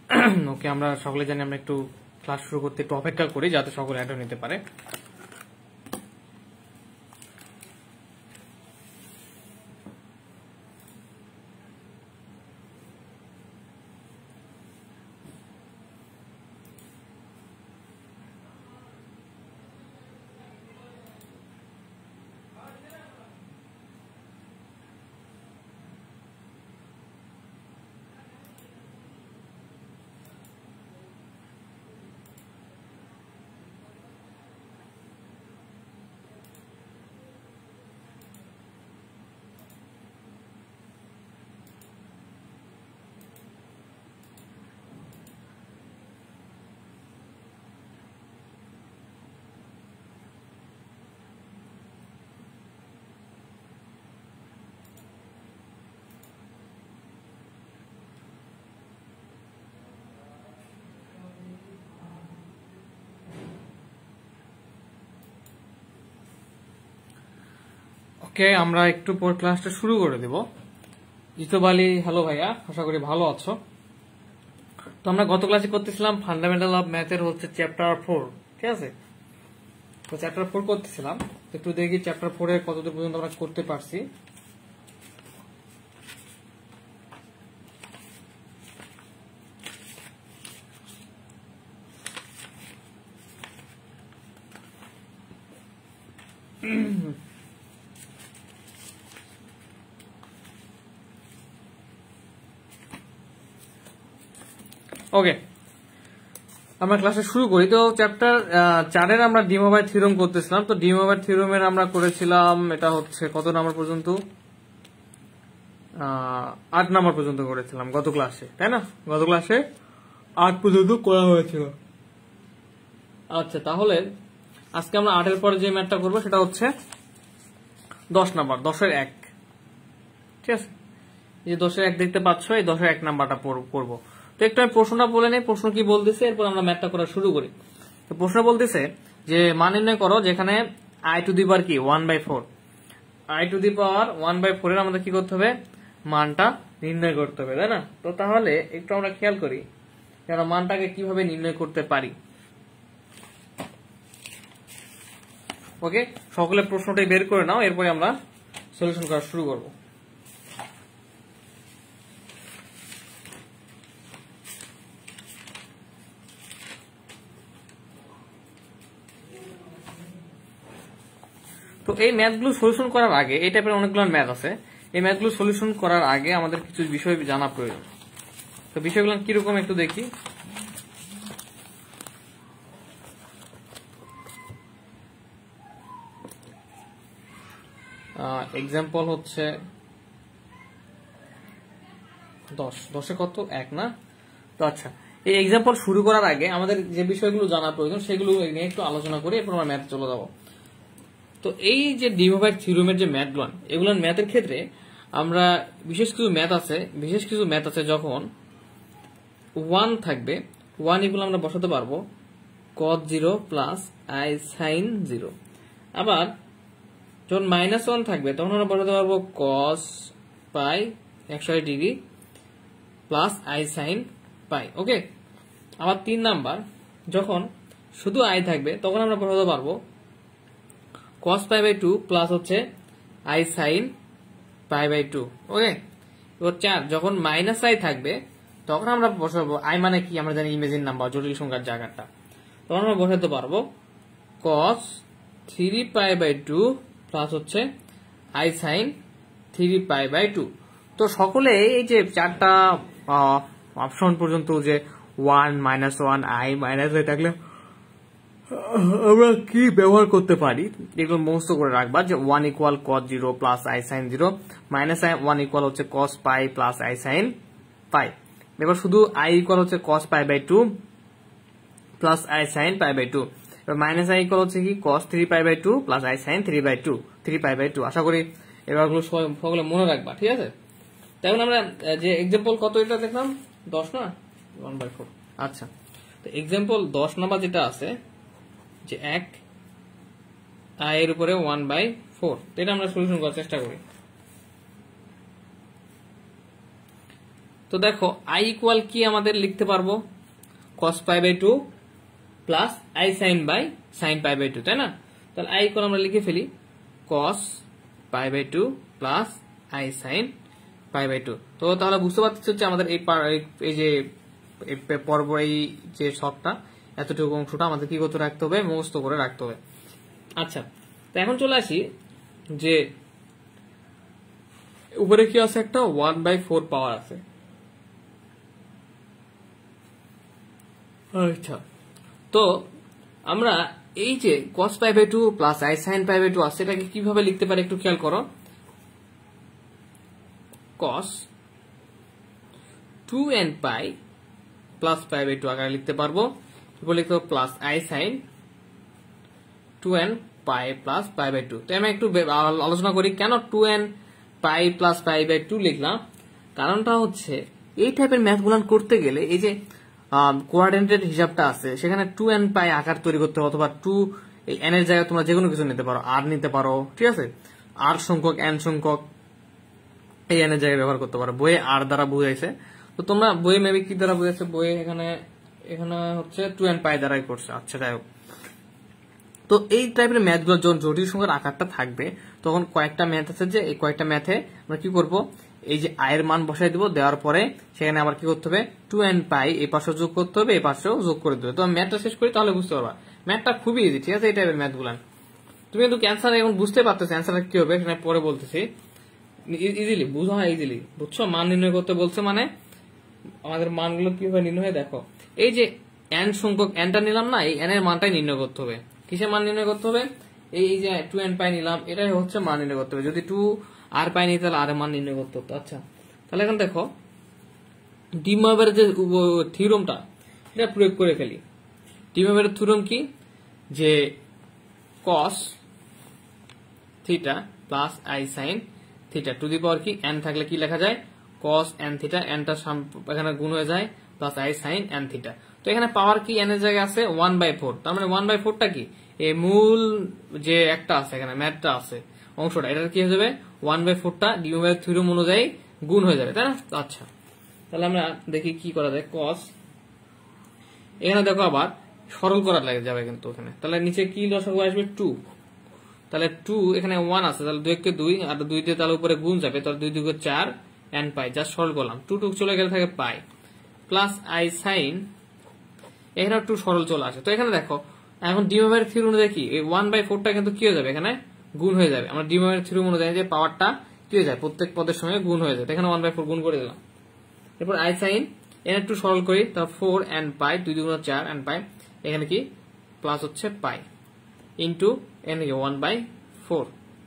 ওকে, আমরা সকলে জানি আমরা একটু ক্লাস শুরু করতে একটু অপেক্ষা করি যাতে সকলে অ্যাড নিতে পারে। ওকে, আমরা একটু পর ক্লাসটা শুরু করে দেব। জিতব আলী, হ্যালো ভাইয়া, আশা করি ভালো আছো। তো আমরা গত ক্লাসে করতেছিলাম ফান্ডামেন্টাল অফ ম্যাথের হচ্ছে চ্যাপ্টার 4, ঠিক আছে? তো চ্যাপ্টার 4 করতেছিলাম, একটু দেখি চ্যাপ্টার 4 এর কতদূর পর্যন্ত আমরা করতে পারছি। ওকে, আমরা ক্লাসে শুরু করি। তো চ্যাপ্টার 4 এর আমরা ডি মোবাইল থিওরেম করতেছিলাম। তো ডি মোবাইল থিওরেমের আমরা করেছিলাম, এটা হচ্ছে কত নাম্বার পর্যন্ত? 8 নাম্বার পর্যন্ত করেছিলাম গত ক্লাসে, তাই না? গত ক্লাসে 8 পর্যন্ত করা হয়েছিল। আচ্ছা, তাহলে আজকে আমরা 8 এর পরে যে ম্যাথটা করবো সেটা হচ্ছে 10 নাম্বার, 10-এর 1, ঠিক আছে? এই 10-এর 1 দেখতে পাচ্ছ, এই 10-এর 1 নাম্বারটা করবো। তো একটু আমি প্রশ্নটা বলে নেই, প্রশ্ন কি বলতেছে, এরপর আমরা ম্যাথটা করা শুরু করি। তো প্রশ্ন বলতেছে যে মান নির্ণয় করো যেখানে i টু দি পাওয়ার কি 1/4, i টু দি পাওয়ার 1/4 এর আমাদের কি করতে হবে? মানটা নির্ণয় করতে হবে, তাই না? তো তাহলে একটু আমরা খেয়াল করি যে আমরা মানটাকে কিভাবে নির্ণয় করতে পারি। ওকে, সকলে প্রশ্নটাই বের করে নাও, এরপরে আমরা সলিউশন করা শুরু করবো। তো এই ম্যাথগুলো সলিউশন করার আগে, এই টাইপের অনেকগুলো ম্যাথ আছে, এই ম্যাথগুলো সলিউশন করার আগে আমাদের কিছু বিষয় জানা প্রয়োজন। তো বিষয়গুলো কিরকম একটু দেখি। এক্সাম্পল হচ্ছে 10-এ কত? 1 না? তো আচ্ছা, এই এক্সাম্পল শুরু করার আগে আমাদের যে বিষয়গুলো জানা প্রয়োজন সেগুলো নিয়ে একটু আলোচনা করি, এরপর আমরা ম্যাথ চলে যাবো। তো এই যে ডি মোবাইল থিওরেমের যে ম্যাথগুলো, এগুলোর ম্যাথের ক্ষেত্রে আমরা বিশেষ কিছু ম্যাথ আছে যখন 1 থাকবে, 1 ইকুয়াল আমরা বসাতে পারবো cos 0 প্লাস i sin 0। আবার যখন -1 থাকবে তখন আমরা বসাতে পারবো cos pi 180 degree plus i sin পাই। ওকে, আবার 3 নাম্বার, যখন শুধু i থাকবে তখন আমরা বসাতে পারবো cos π/2 প্লাস হচ্ছে i sin π/2। ওকে, এবার 4, যখন -i থাকবে তখন আমরা বসাবো, i মানে কি আমরা জানি ইমেজিন নাম্বার, জটিল সংখ্যার জায়গাটা, তখন আমরা বসাতে পারবো cos 3π/2 প্লাস হচ্ছে i sin 3π/2। তো সকলে এই যে 4টা অপশন পর্যন্ত যে 1, -1, i, -i থাকলে আমরা কি ব্যবহার করতে পারি এগুলো মুখস্থ করে রাখবা, যে 1 equal cos 0 plus i sin 0, -1 equal হচ্ছে cos pi plus i sin pi. এবার শুধু i ইকুয়াল হচ্ছে cos π/2 প্লাস i sin π/2। এবার -i ইকুয়াল হচ্ছে কি cos 3π/2 প্লাস i sin 3π/2। আশা করি এবারগুলো সকলে মনে রাখবা, ঠিক আছে? তাই আমরা যে এক্সাম্পল কত এটা দেখলাম 10 না 1/4। আচ্ছা, তো এক্সাম্পল 10 নাম্বার যেটা আছে যে 1 i এর উপরে 1/4, এটা আমরা সলিউশন করার চেষ্টা করি। তো দেখো আই ইকুয়াল কি আমাদের লিখতে পারবো, cos pi by 2 plus i sine pi by 2, তাই না? তাহলে আই ইকুয়াল আমরা লিখে ফেলি cos pi by 2 plus i sine pi by 2। তো তাহলে বুঝতে পারতেছি হচ্ছে আমাদের এই যে পর্ব, এই যে শখটা, এতটুকু অংশটা আমাদের কি করতে রাখতে হবে, মুখস্থ করে রাখতে হবে। আচ্ছা, তো এখন চলে আসি যে উপরে কি আছে, একটা 1/4 পাওয়ার আছে। আচ্ছা, তো আমরা এই যে cos pi by 2 plus i sine pi by 2 আছে, এটাকে কিভাবে লিখতে পারি একটু খেয়াল করো। cos 2n pi plus pi by 2 আকারে লিখতে পারবো, এরপর লিখতে পারবো plus i sine 2n pi plus pi by 2। তো আমি একটু আলোচনা করি কেন 2n pi plus pi by 2 লিখলাম। কারণটা হচ্ছে এই টাইপের ম্যাথগুলো করতে গেলে এই যে কোয়াড্রেন্টের হিসাবটা আছে, সেখানে 2n পাই আকার তৈরি করতে হবে, অথবা 2 এই n এর জায়গায় তোমরা যে কোনো কিছু নিতে পারো, r নিতে পারো, ঠিক আছে, r সংখ্যক n সংখ্যক এই n এর জায়গায় ব্যবহার করতে পারো। বইয়ে r দ্বারা বুঝাইছে, তো তোমরা বইয়ে মেবি কি দ্বারা বুঝাইছে, বইয়ে এখানে হচ্ছে 2n পাই দ্বারাই করছে। আচ্ছা, যাই হোক, তো এই টাইপের ম্যাথগুলো যখন জটিল সংখ্যার আকারটা থাকবে, তখন কয়েকটা ম্যাথ আছে, যে এই কয়েকটা ম্যাথে আমরা কি করব, এই যে আয়ের মান বসাই দিব, দেওয়ার পরে সেখানে আবার কি করতে হবে, 2n পাই এই পাশেও যোগ করতে হবে, এই পাশেও যোগ করে দেবে। তো ম্যাথটা শেষ করি, তাহলে বুঝতে পারবা। ম্যাথটা খুবই ইজি, ঠিক আছে, এই টাইপের ম্যাথগুলো। তুমি কিন্তু ক্যান্সার এখন বুঝতে পারতেছো, অ্যান্সারটা কি হবে সেখানে পরে বলতেছি। ইজিলি বুঝো, হয় ইজিলি বুঝছো। মান নির্ণয় করতে বলছে মানে আমাদের মানগুলো কিভাবে নির্ণয় হয় দেখো। এই যে n সংখ্যক nটা নিলাম না, এই n এর মানটাই নির্ণয় করতে হবে। কিসের মান নির্ণয় করতে হবে, এই যে 2n পাই নিলাম, এটাই হচ্ছে মান নির্ণয় করতে হবে। যদি 2r পাই নিই তাহলে r এর মান নির্ণয় করতে হতো। আচ্ছা, তাহলে এখন দেখো ডি ময়বারের যে থিওরেমটা, এটা প্রয়োগ করে ফেলি। ডি ময়বারের থিওরেম কি, যে cos theta plus i sine theta to the power কি n থাকলে কি লেখা যায়, cos n থিটা, nটা এখানে গুণ হয়ে যায়, plus i sine n theta. তো এখানে পাওয়ার কি n এর জায়গায় আছে 1/4, তার মানে 1/4টা কি, এই মূল যে একটা আছে এখানে ম্যাথটা আছে অংশটা, এটার কি হয়ে যাবে 1/4টা ডি ময়বারের থিওরেম অনুযায়ী গুণ হয়ে যাবে, তাই না? আচ্ছা, তাহলে আমরা দেখি কি করা যায়। cos এখানে দেখো আবার সরল করা লাগে যাবে কিন্তু ওখানে, তাহলে নিচে কি লসাগু আসবে 2, তাহলে 2 এখানে 1 আছে, তাহলে 2 কে 2 আর 2 দিয়ে তাহলে উপরে গুণ যাবে, তাহলে 2 2 4 n পাই, যা সরল করলাম, 2 চলে গেলে থাকে পাই, প্লাস আই সাইন, এখানে একটু সরল চলে আসে। তো এখানে দেখো এখন ডি ময়বারের থিওরেম অনুযায়ী কি এই 1/4টা কিন্তু কি হয়ে যাবে, এখানে গুণ হয়ে যাবে। আমরা ডি ময়বারের থিওরেম অনুযায়ী যে পাওয়ারটা কি হয়ে যায়, প্রত্যেক পদের সঙ্গে গুণ হয়ে যায়, এখানে 1/4 গুণ করে দিলাম। এরপর আই সাইন এখানে একটু সরল করি, তাহলে 4 n পাই, 2 2 4 n পাই, এখানে কি প্লাস হচ্ছে পাই ইন্টু n 1/4।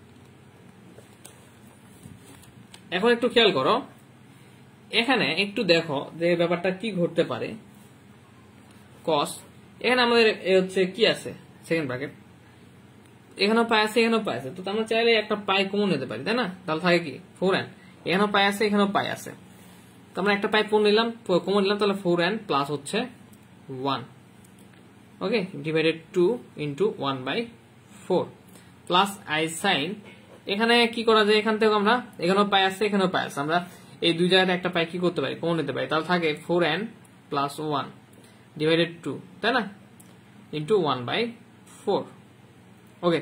এখন একটু খেয়াল করো, এখানে একটু দেখো যে ব্যাপারটা কি ঘটতে পারে। cos এখানে আমাদের হচ্ছে কি আছে, সেকেন্ড ব্র্যাকেট, এখানেও পাই আছে, এখানেও পাই আছে, তো আমরা চাইলে একটা পাই কমন নিতে পারি, তাই না? তাহলে থাকে কি 4n, এখানেও পাই আছে, এখানেও পাই আছে, তো আমরা একটা পাই কমন নিলাম, তাহলে 4n প্লাস হচ্ছে 1, okay, divided 2 into 1/4 plus i sine. এখানে কি করা যায়, এখান থেকে আমরা এখানেও পাই আছে, এখানেও পাই আছে, আমরা এই দুই জায়গায় একটা পাই কি করতে পারি, কমন নিতে পারি, তাহলে থাকে 4n প্লাস 1 ডিভাইডেড 2, তাই না, ইন্টু 1/4, ওকে।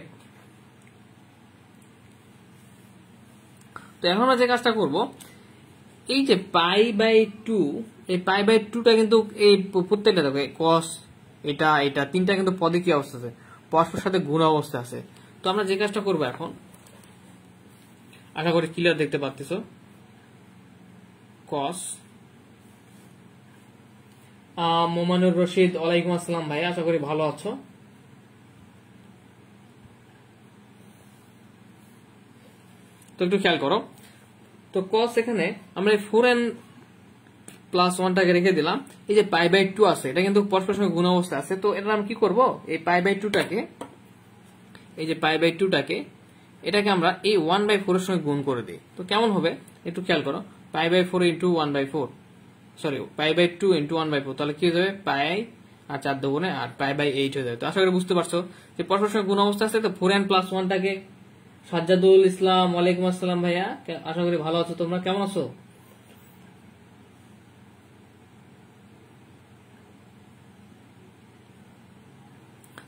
তো এখন আমরা যে কাজটা করব, এই যে পাই বাই 2, এই পাই বাই 2টা কিন্তু এই প্রত্যেকটা দেখো cos এটা তিনটা কিন্তু পদে কি অবস্থা আছে, পরস্পর সাথে গুণ অবস্থা আছে। তো আমরা যে কাজটা করবো এখন, আশা করি ক্লিয়ার দেখতে পাচ্ছ, cos মোমানুর রশিদ, ওয়ালাইকুম আসসালাম ভাই, আশা করি ভালো আছো। তো একটু খেয়াল করো, তো cos এখানে আমরা 4n প্লাস 1টাকে রেখে দিলাম, এই যে পাই বাই 2 আছে, এটা কিন্তু পরস্পর সঙ্গে গুণ অবস্থা আছে। তো এটা আমরা কি করব, এই পাই বাই 2টাকে, এই যে পাই বাই 2টাকে, এটাকে আমরা এই 1/4 এর সঙ্গে গুণ করে দিই। তো কেমন হবে একটু খেয়াল করো, pi by 4 into 1/4, sorry pi by 2 into 1/4, তাহলে কি হয়ে যাবে পাই আর 4 দুগুণে আর পাই বাই 8 হয়ে যাবে। তো আশা করি বুঝতে পারছো যে পরস্পর সঙ্গে গুণ অবস্থা আছে। তো 4n প্লাস 1টাকে, সাজ্জাদুল ইসলাম, ওয়ালাইকুম আসসালাম ভাইয়া, আশা করি ভালো আছো, তোমরা কেমন আছো?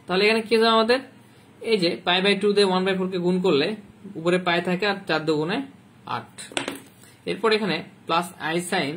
তাহলে এখানে কি যাবে আমাদের, এই যে পাই বাই 2 দিয়ে 1/4 কে গুণ করলে উপরে পাই থাকে আর 4 দুগুণে 8। এরপর এখানে plus i sine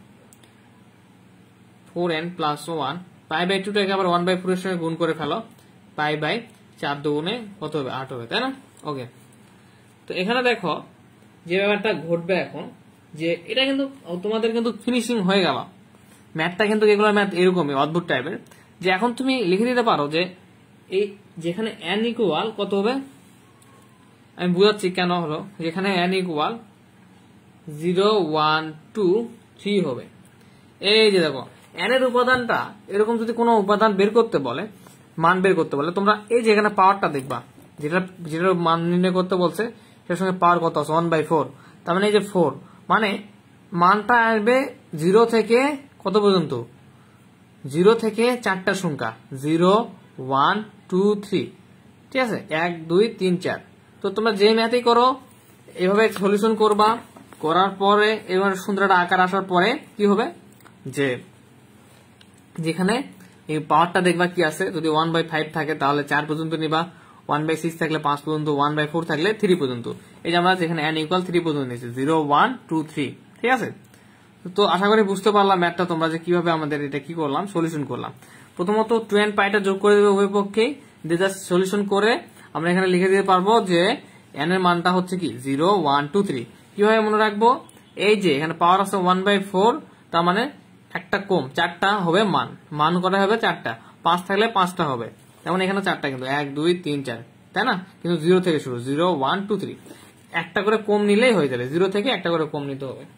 4n plus 1, pi by 2 টাকে আবার 1/4 এর সঙ্গে গুণ করে ফেলো, পাই বাই 4 দুগুণে কত হবে, 8 হবে, তাই না? ওকে, তো এখানে দেখো যে ব্যাপারটা ঘটবে এখন, যে এটা কিন্তু তোমাদের কিন্তু ফিনিশিং হয়ে গেল ম্যাথটা, কিন্তু এগুলো ম্যাথ এরকমই অদ্ভুত টাইপের, যে এখন তুমি লিখে দিতে পারো যে এই যেখানে n ইকুয়াল কত হবে, আমি বুঝাচ্ছি কেন হলো, যেখানে n ইকুয়াল 0 1 2 3 হবে। এই যে দেখো n এর উপাদানটা এরকম যদি কোনো উপাদান বের করতে বলে, মান বের করতে বলে, তোমরা এই যে এখানে পাওয়ারটা দেখবা, যেটার মান নির্ণয় করতে বলছে সেটার সঙ্গে পাওয়ার কত আছে, 1/4, তার মানে এই যে 4, মানে মানটা আসবে 0 থেকে কত পর্যন্ত, 0 থেকে 4টা সংখ্যা, 0 1 2 3, ঠিক আছে, 1 2 3 4। তো তোমরা যে ম্যাথই করো এভাবে সলিউশন করবা, করার পরে এবার সুন্দর একটা আকার আসার পরে কি হবে, যে যেখানে এই পাওয়ারটা দেখবা কি আছে, যদি 1/5 থাকে তাহলে 4 পর্যন্ত নিবা, 1/6 থাকলে 5 পর্যন্ত, 1/4 থাকলে 3 পর্যন্ত। এই যে আমরা যেখানে n ইকুয়াল 3 পর্যন্ত নিয়েছি, 0 1 2 3, ঠিক আছে। তো আশা করি বুঝতে পারলাম ম্যাথটা তোমরা, যে কিভাবে আমাদের এটা কি করলাম, সলিউশন করলাম। প্রথমত 2n পাইটা যোগ করে দেবে উভয় পক্ষেই, দিয়ে জাস্ট সলিউশন করে আমরা এখানে লিখে দিতে পারবো যে n এর মানটা হচ্ছে কি 0 1 2 3। কিভাবে মনে রাখবো, এই যে এখানে পাওয়ার আছে 1/4, তার মানে একটা কম, 4টা হবে মান করা হবে 4টা, 5 থাকলে 5টা হবে, যেমন এখানে 4টা, কিন্তু 1 2 3 4, তাই না? কিন্তু 0 থেকে শুরু, 0 1 2 3, একটা করে কম নিলেই হয়ে যাবে, 0 থেকে একটা করে কম নিতে হবে।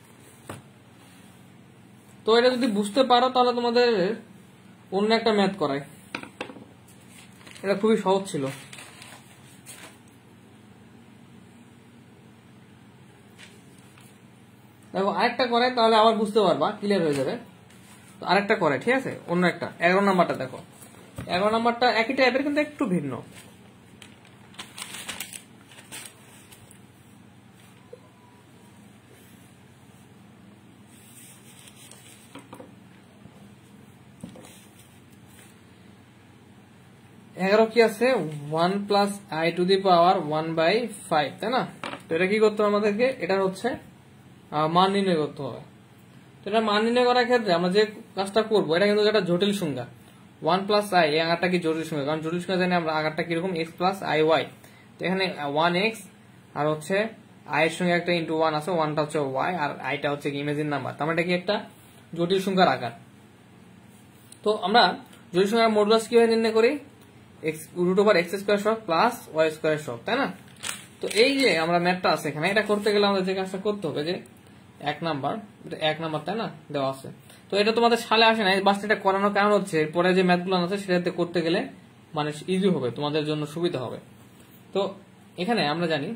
তো এটা যদি বুঝতে পারো তাহলে তোমাদের অন্য একটা ম্যাথ করাই, এটা খুবই সহজ ছিল। দেখো আরেকটা করে, তাহলে আবার বুঝতে পারবা, ক্লিয়ার হয়ে যাবে। তো আরেকটা করে, ঠিক আছে, অন্য একটা 11 নাম্বারটা দেখো, 11 নাম্বারটা একই টাইপের কিন্তু একটু ভিন্ন। এগারো কি আছে, 1 plus i to the power 1/5, তাই না? তো এটা কি করতে হবে আমাদেরকে, এটা হচ্ছে মান নির্ণয় করতে হবে। তো এটা মান নির্ণয় করার ক্ষেত্রে আমরা যে কাজটা করবো, এটা কিন্তু একটা জটিল সংখ্যা, 1 প্লাস আই, এই আগারটা কি জটিল সংখ্যা, কারণ জটিল সংখ্যা জানি আমরা আগারটা কিরকম, x প্লাস আই ওয়াই। তো এখানে 1x আর হচ্ছে আই এর সঙ্গে একটা ইন্টু 1 আছে, 1টা হচ্ছে y আর আইটা হচ্ছে ইমেজিন নাম্বার, তার মানে এটা কি একটা জটিল সংখ্যার আকার। তো আমরা জটিল সংখ্যার মডুলাস কিভাবে নির্ণয় করি, √x² সব প্লাস y² সব, তাই না? তো এই যে আমরা ম্যাথটা আছে এখানে, এটা করতে গেলে আমাদের যে কাজটা করতে হবে, যে 1 নাম্বার, এটা 1 নাম্বার, তাই না, দেওয়া আছে। তো এটা তোমাদের সালে আসে না, বাস এটা করানোর কারণ হচ্ছে পরে যে ম্যাথগুলো আছে সেটাতে করতে গেলে মানে ইজি হবে, তোমাদের জন্য সুবিধা হবে। তো এখানে আমরা জানি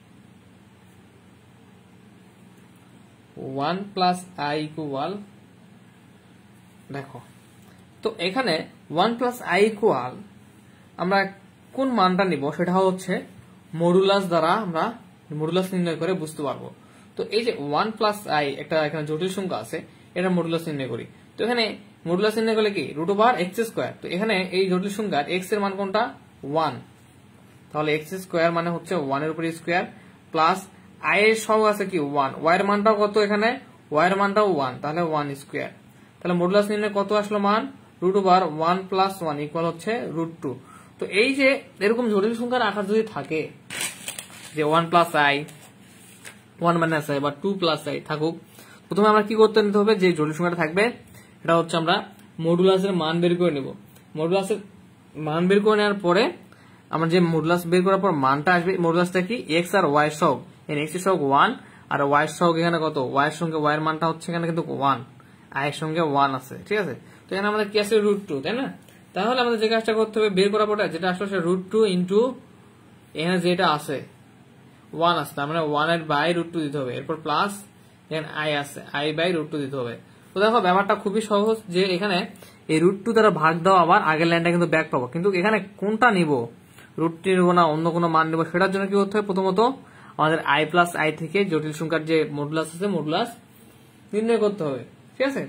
1 প্লাস আই ইকুয়াল, দেখো তো এখানে 1 প্লাস আই ইকুয়াল আমরা কোন মানটা নিব সেটা হচ্ছে মডুলাস দ্বারা আমরা মডুলাস নির্ণয় করে বুঝতে পারবো। তো এই যে 1 প্লাস আই একটা এখানে জটিল সংখ্যা আছে, এটা মডুলাস নির্ণয় করি। তো এখানে মডুলাস নির্ণয় করলে কি √x², তো এখানে এই জটিল সংখ্যার x এর মান কোনটা, 1, তাহলে x² মানে হচ্ছে 1 এর উপর স্কোয়ার, প্লাস আই এর সহগ আছে কি 1, y এর মানটাও কত, এখানে y এর মানটাও 1, তাহলে 1², তাহলে মডুলাস নির্ণয় কত আসলো মান, √1 প্লাস 1 ইকুয়াল হচ্ছে √2। তো এই যে এরকম জটিল সংখ্যার আকার যদি থাকে, যে 1 প্লাস আই, 1 মাইনাস আই বা 2 প্লাস আই থাকুক, প্রথমে আমরা কি করতে নিতে হবে, যে জটিল সংখ্যাটা থাকবে এটা হচ্ছে আমরা মডুলাসের মান বের করে নেব। মডুলাসের মান বের করে নেওয়ার পরে আমরা যে মডুলাস বের করার পর মানটা আসবে, মডুলাসটা কি এক্স আর ওয়াই সহগ, এক্স এর সহগ 1 আর ওয়াই এর সহগ এখানে কত, ওয়াই এর সঙ্গে ওয়াই এর মানটা হচ্ছে এখানে কিন্তু 1, আই এর সঙ্গে 1 আছে, ঠিক আছে। তো এখানে আমাদের কি আছে, √2, তাই না? তাহলে আমাদের যে কাজটা করতে হবে, বের করার পরে যেটা আসলে √2 ইন্টু এখানে যেটা আছে 1 আছে, তার মানে 1 এর বাই √2 দিতে হবে, এরপর প্লাস এখানে আই আছে, আই বাই √2 দিতে হবে। তো দেখো ব্যাপারটা খুবই সহজ, যে এখানে এই √2 দ্বারা ভাগ দাও, আবার আগের লাইনটা কিন্তু ব্যাক পাবো, কিন্তু এখানে কোনটা নিব, √2 নিব না অন্য কোনো মান নিব, সেটার জন্য কি করতে হবে, প্রথমত আমাদের আই প্লাস আই থেকে জটিল সংখ্যার যে মডুলাস আছে মডুলাস নির্ণয় করতে হবে, ঠিক আছে।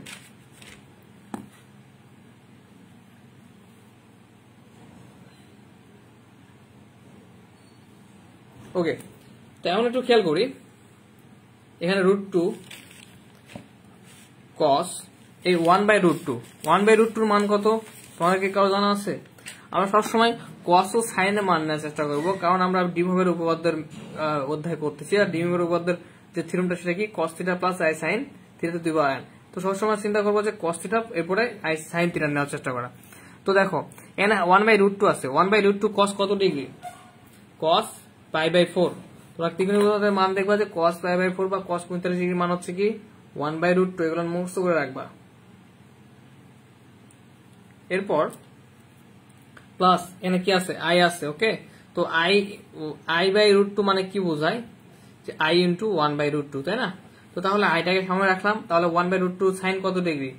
ওকে, তো এখন একটু খেয়াল করি, এখানে √2 cos এই 1/√2 1/√2 মান কত তোমাদের কি কারো জানা আছে? আমরা সবসময় cos ও sin এর মান নেওয়ার চেষ্টা করব, কারণ আমরা ডিমোভের উপপাদ্যের অধ্যায় করতেছি। আর ডিমোভের উপপাদ্যের যে থিওরেমটা সেটা কি cos θ + i sin θ ^ 2n। তো সবসময় চিন্তা করবো যে cos θ এরপরে i sin θ নেওয়ার চেষ্টা করা। তো দেখো এখানে 1/√2 আছে, 1/√2 cos কত ডিগ্রি? cos π/4। তোমরা ত্রিকোণমিতির মান দেখবা যে cos π/4 বা cos 45 ডিগ্রি মান হচ্ছে কি 1/√2। এগুলো মুখস্থ করে রাখবা। এরপর প্লাস এখানে কি আছে? i আছে। ওকে, তো i/√2 মানে কি বোঝায়? যে i × 1/√2, তাই না? তো তাহলে আইটাকে সামনে রাখলাম, তাহলে 1/√2 sin কত ডিগ্রি?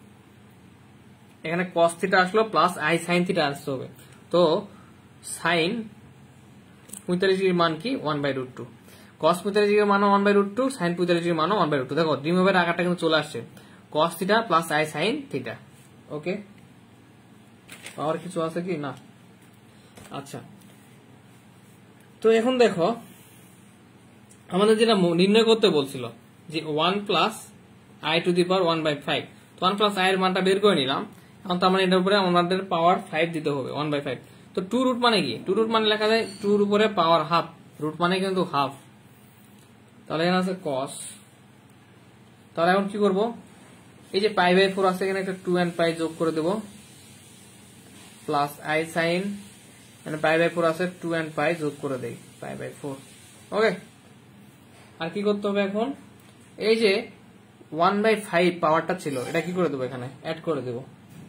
এখানে cos θ আসলো প্লাস i sin θ আসতে হবে। তো sin 45 ডিগ্রির মান কি 1/√2, cos 45 ডিগ্রির মান 1/√2, sin 45 ডিগ্রির মান 1/√2। দেখো দ্বিমেরুর আকারটা কিন্তু চলে আসছে, cos θ plus i sin θ। Okay, আর কিছু আছে কি না? আচ্ছা, তো এখন দেখো আমাদের যেটা নির্ণয় করতে বলছিল যে 1 প্লাস i⁵ 1/5, তো 1 প্লাস i এর মানটা বের করে নিলাম। এখন তার মানে এটার উপরে আমাদের পাওয়ার 5 দিতে হবে 1/5। তো 2 রুট মানে কি? 2 রুট মানে লেখা যায় 2 এর উপরে পাওয়ার হাফ, রুট মানে কিন্তু হাফ। তাহলে এখানে আছে cos। তাহলে এখন কি করব? এই যে π/4 আছে, এখানে একটা 2nπ যোগ করে দেব, প্লাস i sin, মানে π/4 আছে 2nπ যোগ করে দেই π/4। ওকে, আর কি করতে হবে এখন? এই যে 1/5 পাওয়ারটা ছিল, এটা কি করে দেবো? এখানে অ্যাড করে দেব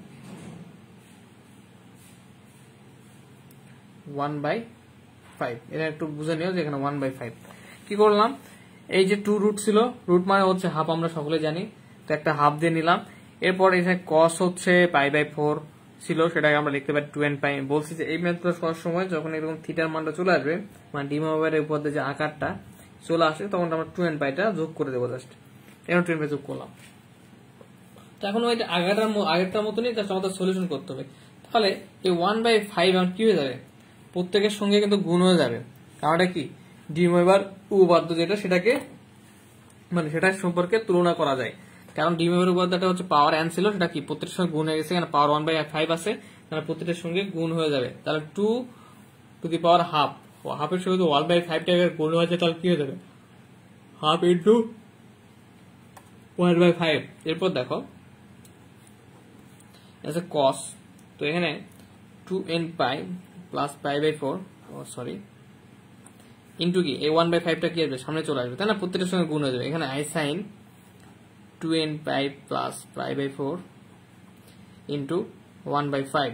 1/5। এটা একটু বুঝে নিও যে এখানে 1/5 কি করলাম? এই যে 2 রুট ছিল, রুট মানে হচ্ছে হাফ, আমরা সকলে জানি, তো একটা হাফ দিয়ে নিলাম। এরপর এখানে cos হচ্ছে π/4 ছিল, সেটাকে আমরা লিখতে পারি 2nπ। বলছি যে এই ম্যাথগুলো সব সময় যখন এরকম থিটার মানটা চলে আসবে, মানে ডিমোভারের উপর যে আকারটা চলে আসে, তখন আমরা 2nπটা যোগ করে দেবো। জাস্ট এখন 2nπ যোগ করলাম। তো এখন ওই আগেরটার মতনই জাস্ট আমাদের সলিউশন করতে হবে। তাহলে এই 1/5 এখন কি হয়ে যাবে? প্রত্যেকের সঙ্গে কিন্তু গুণ হয়ে যাবে। কারণ এটা কি ডিমোভার উপপাদ্য যেটা, সেটাকে মানে সেটার সম্পর্কে তুলনা করা যায়। কারণ ডিমোভার উপপাদ্যটা হচ্ছে পাওয়ার n ছিল, সেটা কি প্রত্যেকের সঙ্গে গুণ হয়ে গেছে। এখানে পাওয়ার 1/5 আছে, মানে প্রত্যেকের সঙ্গে গুণ হয়ে যাবে। তাহলে 2 টু দি পাওয়ার হাফ, হাফের সঙ্গে 1/5 টাকা গুণ হয়েছে, তাহলে কি হয়ে যাবে? Half into 1/5। এরপর দেখো আছে cos, তো এখানে 2nπ প্লাস π/4 সরি ইন্টু কি এই 1/5টা কি আসবে? সামনে চলে আসবে, তাই না? প্রত্যেকটার সঙ্গে গুণ হয়ে যাবে। এখানে i sin 2nπ plus π/4 into 1/5।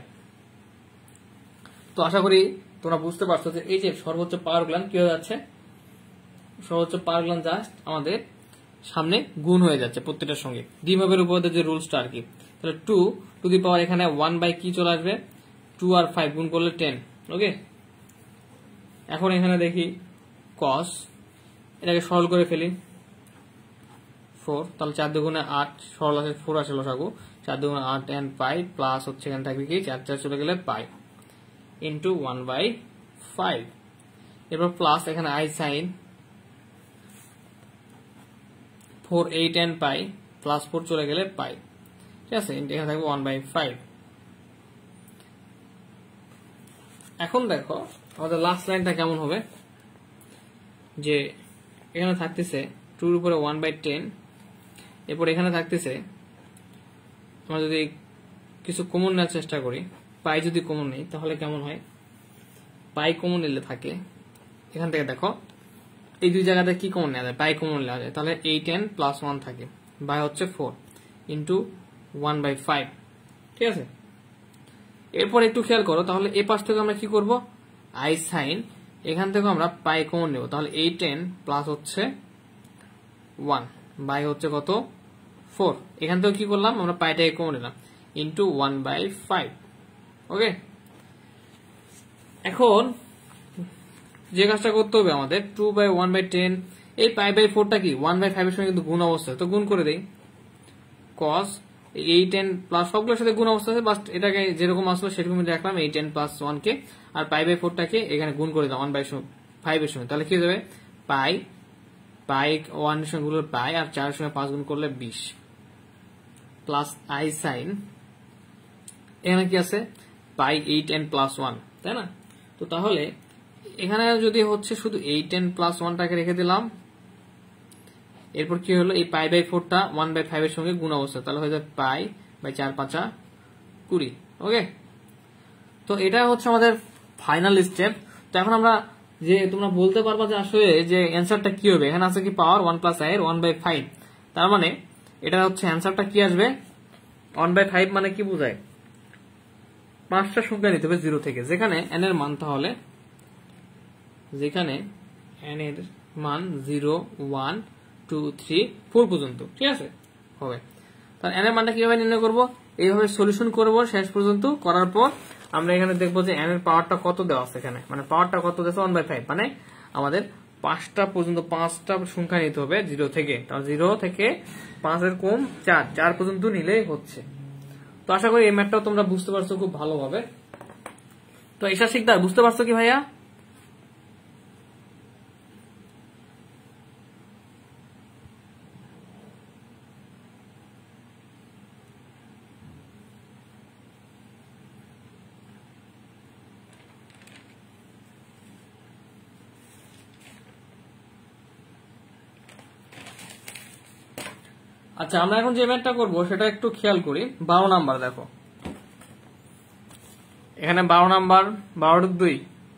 তো আশা করি তোমরা বুঝতে পারছো যে এই যে সর্বোচ্চ পাওয়ার গুলান কি হয়ে যাচ্ছে? সর্বোচ্চ পাওয়ার গুলান জাস্ট আমাদের সামনে গুণ হয়ে যাচ্ছে প্রত্যেকটার সঙ্গে, ডিমোভারের উপপাদ্যের যে রুলসটা আর কি। তাহলে 2 টু দি পাওয়ার এখানে 1 কি চলে আসবে? 2 আর 5 গুণ করলে 10। ওকে, এখন এখানে দেখি cos, এটাকে সরল করে ফেলি 4, তাহলে 4 দুগুণে 8, সরল আছে 4 আসে লসাগু, 4 দুগুণে 8 nπ প্লাস হচ্ছে এখানে থাকবে কি 4 4 চলে গেলে পাই ইন্টু 1/5। এরপর প্লাস এখানে i sin 4 8 nπ প্লাস 4 চলে গেলে পাই, ঠিক আছে? এখানে থাকবে 1/5। এখন দেখো আমাদের লাস্ট লাইনটা কেমন হবে? যে এখানে থাকতেছে 2 এর উপরে 1/10, এরপর এখানে থাকতেছে, আমরা যদি কিছু কমন নেওয়ার চেষ্টা করি, পাই যদি কমন নেই তাহলে কেমন হয়? পাই কমন নিলে থাকে এখান থেকে, দেখো এই দুই জায়গাতে কি কমন নেওয়া যায়? পাই কমন নেওয়া যায়, তাহলে 8n প্লাস 1 থাকে, বাই হচ্ছে 4 ইন্টু 1/5, ঠিক আছে? এরপর একটু খেয়াল করো, তাহলে এই পাশ থেকে আমরা কি করব? i sin, এখান থেকে আমরা পাই কমন নেব, তাহলে 8n প্লাস হচ্ছে 1 বাই হচ্ছে কত? 4। এখান থেকে কি করলাম? আমরা পাইটাকে কমন নিলাম ইন্টু 1/5। ওকে, এখন যে কাজটা করতে হবে আমাদের 2/1/10, এই π/4টা কি 1/5 এর সঙ্গে কিন্তু গুণ অবস্থায়, তো গুণ করে দেই। cos 8n প্লাস সবগুলোর সাথে গুণ অবস্থা আছে, বাস এটাকে যেরকম আসলো সেরকমই রাখলাম 8n প্লাস 1 কে, আর π/4টাকে এখানে গুণ করে দাও 1/5 5 এর সঙ্গে, তাহলে কি হয়ে যাবে পাই 1 এর সঙ্গে গুণ করলে পাই, আর 4 এর সঙ্গে 5 গুণ করলে 20 প্লাস আই সাইন, এখানে কি আছে পাই 8n প্লাস 1, তাই না? তো তাহলে এখানে যদি হচ্ছে শুধু 8n প্লাস 1টাকে রেখে দিলাম, এরপর কি হলো এই পাই বাই 4টা 1/5 এর সঙ্গে গুণ অবস্থা, তাহলে হয়ে যাবে পাই বাই 4 5 20। ওকে, তো এটা হচ্ছে আমাদের ফাইনাল স্টেপ। তো এখন আমরা যে তোমরা বলতে পারবা যে আসলে যে অ্যান্সারটা কি হবে, এখানে আছে কি পাওয়ার 1 প্লাস আই এর 1/5, তার মানে এটা হচ্ছে অ্যান্সারটা কি আসবে 1/5, মানে কি বোঝায় 5টা সংখ্যা নিতে হবে 0 থেকে, যেখানে n এর মান তাহলে যেখানে n এর মান 0 1 2 3 4 পর্যন্ত, ঠিক আছে হবে। তাহলে n এর মানটা কিভাবে নির্ণয় করব, এইভাবে সলিউশন করব শেষ পর্যন্ত, করার পর আমরা এখানে দেখবো যে n এর পাওয়ারটা কত দেওয়া আছে, এখানে মানে পাওয়ারটা কত দেওয়া আছে 1/5, মানে আমাদের 5টা পর্যন্ত 5টা সংখ্যা নিতে হবে 0 থেকে, তাহলে 0 থেকে 5 এর কম 4 পর্যন্ত নিলেই হচ্ছে। তো আশা করি এই ম্যাথটাও তোমরা বুঝতে পারছো খুব ভালোভাবে। তো ঈশা শিকদার বুঝতে পারছো কি ভাইয়া? আচ্ছা, আমরা এখন যে ম্যাথটা করবো সেটা একটু খেয়াল করি। 12 নাম্বার দেখো, এখানে 12 নাম্বার 12/2,